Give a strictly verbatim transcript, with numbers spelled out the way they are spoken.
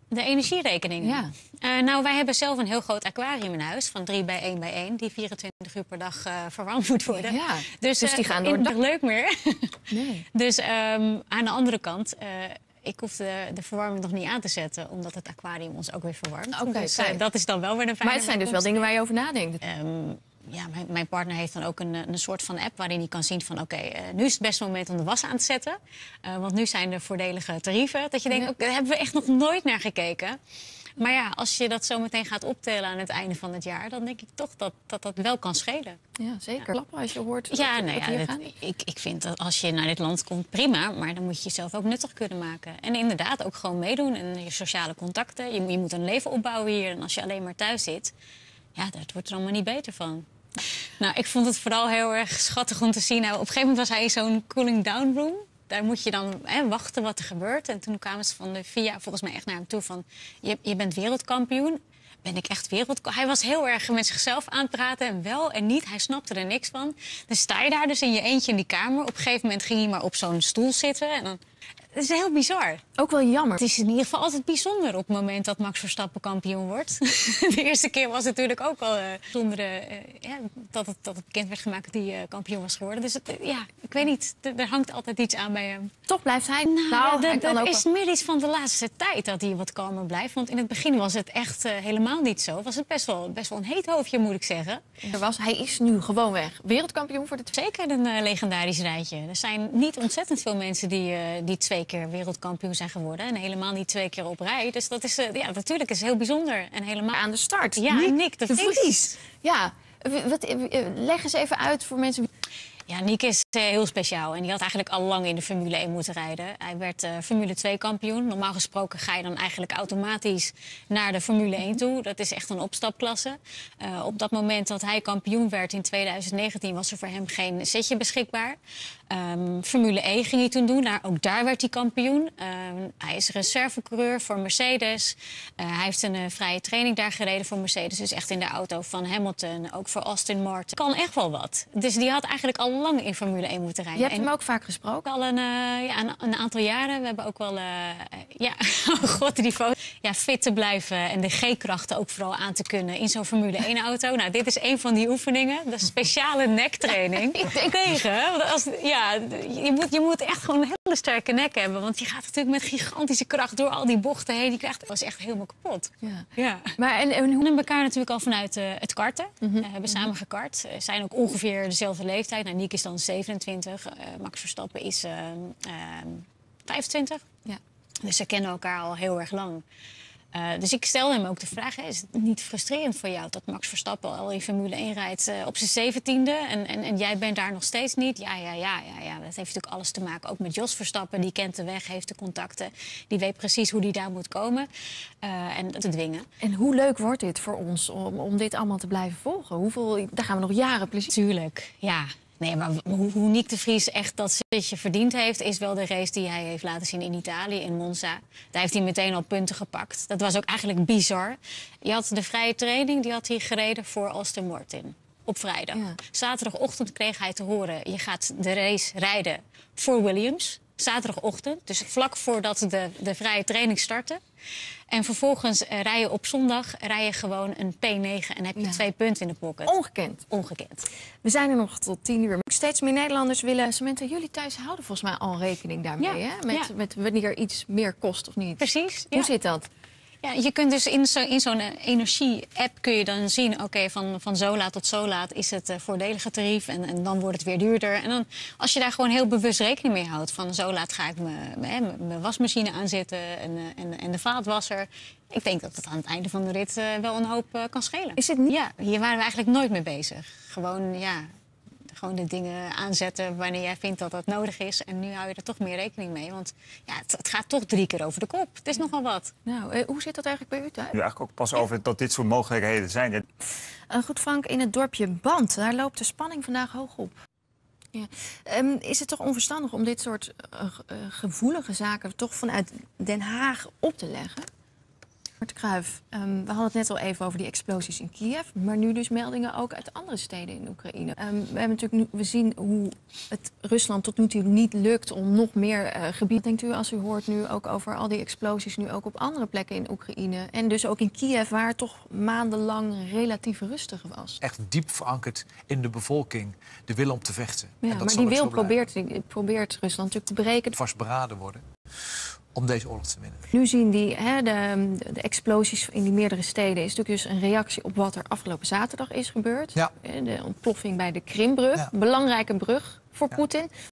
De energierekening? Ja. Uh, nou, wij hebben zelf een heel groot aquarium in huis. Van drie bij één bij één. Die vierentwintig uur per dag uh, verwarmd moet worden. Ja. Dus, dus die uh, gaan door. Niet leuk meer. Nee. Dus um, aan de andere kant... Uh, ik hoef de, de verwarming nog niet aan te zetten, omdat het aquarium ons ook weer verwarmt. Okay, dus uh, dat is dan wel weer een fijne. Maar het zijn dus wel dingen waar je over nadenkt. Um, ja, mijn, mijn partner heeft dan ook een, een soort van app waarin hij kan zien van... oké, okay, uh, nu is het beste moment om de was aan te zetten. Uh, want nu zijn er voordelige tarieven. Dat je denkt, ja. okay, daar hebben we echt nog nooit naar gekeken. Maar ja, als je dat zo meteen gaat optellen aan het einde van het jaar... dan denk ik toch dat dat, dat wel kan schelen. Ja, zeker. Ja. Klappen als je hoort ja, wat, nou wat ja, dat, ik, ik vind dat als je naar dit land komt, prima. Maar dan moet je jezelf ook nuttig kunnen maken. En inderdaad ook gewoon meedoen en je sociale contacten. Je, je moet een leven opbouwen hier. En als je alleen maar thuis zit, ja, dat wordt er allemaal niet beter van. Nou, ik vond het vooral heel erg schattig om te zien. Nou, op een gegeven moment was hij in zo'n cooling down room. Daar moet je dan hè, wachten wat er gebeurt. En toen kwamen ze van de V I A volgens mij echt naar hem toe van... je, je bent wereldkampioen. Ben ik echt wereldkampioen? Hij was heel erg met zichzelf aan het praten. En wel en niet. Hij snapte er niks van. Dan sta je daar dus in je eentje in die kamer. Op een gegeven moment ging hij maar op zo'n stoel zitten. En dan... Het is heel bizar. Ook wel jammer. Het is in ieder geval altijd bijzonder op het moment dat Max Verstappen kampioen wordt. De eerste keer was het natuurlijk ook al uh, zonder uh, ja, dat, het, dat het bekend werd gemaakt dat hij uh, kampioen was geworden. Dus het, uh, ja, ik weet niet. D- er hangt altijd iets aan bij hem. Toch blijft hij... Nou, nou dat, hij dat ook is wel... meer iets van de laatste tijd dat hij wat kalmer blijft. Want in het begin was het echt uh, helemaal niet zo. Was het best wel, best wel een heet hoofdje, moet ik zeggen. Er was, hij is nu gewoonweg wereldkampioen voor de... Zeker een uh, legendarisch rijtje. Er zijn niet ontzettend veel mensen die, uh, die twee keer wereldkampioen zijn geworden. En helemaal niet twee keer op rij. Dus dat is, uh, ja, natuurlijk is heel bijzonder. En helemaal... Aan de start. Ja, Nick, Nick de Vries. de Vries. Ja, wat, leg eens even uit voor mensen... Ja, Nick is uh, heel speciaal. En die had eigenlijk al lang in de Formule één moeten rijden. Hij werd uh, Formule twee kampioen. Normaal gesproken ga je dan eigenlijk automatisch naar de Formule één toe. Dat is echt een opstapklasse. Uh, op dat moment dat hij kampioen werd in twintig negentien... was er voor hem geen setje beschikbaar. Um, Formule één ging hij toen doen. Daar, ook daar werd hij kampioen. Um, hij is reservecoureur voor Mercedes. Uh, hij heeft een uh, vrije training daar gereden voor Mercedes. Dus echt in de auto van Hamilton. Ook voor Aston Martin. Kan echt wel wat. Dus die had eigenlijk al lang in Formule één moeten rijden. Je hebt hem ook vaak gesproken? Al een, uh, ja, een, een aantal jaren. We hebben ook wel... Uh, ja, oh god, die foto. Ja, fit te blijven en de G-krachten ook vooral aan te kunnen in zo'n Formule één-auto. Nou, dit is een van die oefeningen. De speciale nektraining. Ik denk tegen. Als, ja, je moet, je moet echt gewoon een hele sterke nek hebben. Want je gaat natuurlijk met gigantische kracht door al die bochten heen. Die krijgt, dat was echt helemaal kapot. Ja. Ja. Maar en, en hoe... We kennen elkaar natuurlijk al vanuit uh, het karten. Mm-hmm. We hebben samen gekart. We zijn ook ongeveer dezelfde leeftijd. Nou, Nick is dan zevenentwintig. Uh, Max Verstappen is uh, uh, vijfentwintig. Ja. Dus ze kennen elkaar al heel erg lang. Uh, dus ik stelde hem ook de vraag, hè, is het niet frustrerend voor jou... dat Max Verstappen al in Formule één rijdt uh, op zijn zeventiende... En, en, en jij bent daar nog steeds niet? Ja, ja, ja, ja, ja, dat heeft natuurlijk alles te maken. Ook met Jos Verstappen, die kent de weg, heeft de contacten. Die weet precies hoe die daar moet komen uh, en te dwingen. En hoe leuk wordt dit voor ons om, om dit allemaal te blijven volgen? Hoeveel, daar gaan we nog jaren plezier... Tuurlijk, ja. Nee, maar hoe, hoe Nick de Vries echt dat zitje verdiend heeft... is wel de race die hij heeft laten zien in Italië, in Monza. Daar heeft hij meteen al punten gepakt. Dat was ook eigenlijk bizar. Je had de vrije training, die had hij gereden voor Aston Martin. Op vrijdag. Ja. Zaterdagochtend kreeg hij te horen... je gaat de race rijden voor Williams. Zaterdagochtend, dus vlak voordat de, de vrije training startte. En vervolgens uh, rij je op zondag rij je gewoon een P negen... en heb je ja. twee punten in de pocket. Ongekend. Ongekend. We zijn er nog tot tien uur. Steeds meer Nederlanders willen... Samantha, jullie thuis houden volgens mij al rekening daarmee, ja. hè? Met, ja. met wanneer iets meer kost of niet. Precies. Hoe ja. zit dat? Ja, je kunt dus in, zo, in zo'n energie-app kun je dan zien... oké, okay, van, van zo laat tot zo laat is het uh, voordelige tarief... En, en dan wordt het weer duurder. En dan, als je daar gewoon heel bewust rekening mee houdt... van zo laat ga ik mijn wasmachine aanzetten en, uh, en, en de vaatwasser... ik denk dat het aan het einde van de rit uh, wel een hoop uh, kan schelen. Is het niet? Ja, hier waren we eigenlijk nooit mee bezig. Gewoon, ja... Gewoon de dingen aanzetten wanneer jij vindt dat dat nodig is. En nu hou je er toch meer rekening mee. Want ja, het, het gaat toch drie keer over de kop. Het is nogal wat. Nou, eh, hoe zit dat eigenlijk bij u thuis? Nu eigenlijk ook pas over dat dit soort mogelijkheden zijn. Uh, goed, Frank, in het dorpje Band, daar loopt de spanning vandaag hoog op. Ja. Um, is het toch onverstandig om dit soort uh, uh, gevoelige zaken toch vanuit Den Haag op te leggen? Mart Kruijf, um, we hadden het net al even over die explosies in Kiev, maar nu dus meldingen ook uit andere steden in Oekraïne. Um, we hebben natuurlijk nu, we zien hoe het Rusland tot nu toe niet lukt om nog meer uh, gebied. Denkt u, als u hoort nu ook over al die explosies nu ook op andere plekken in Oekraïne en dus ook in Kiev, waar het toch maandenlang relatief rustig was? Echt diep verankerd in de bevolking, de wil om te vechten. Ja, en dat maar zal die ook wil zo blijven. probeert, probeert Rusland natuurlijk te breken. Vastberaden worden om deze oorlog te winnen. Nu zien die, hè, de, de explosies in die meerdere steden is natuurlijk dus een reactie op wat er afgelopen zaterdag is gebeurd. Ja. De ontploffing bij de Krimbrug, Ja. belangrijke brug voor Ja. Poetin.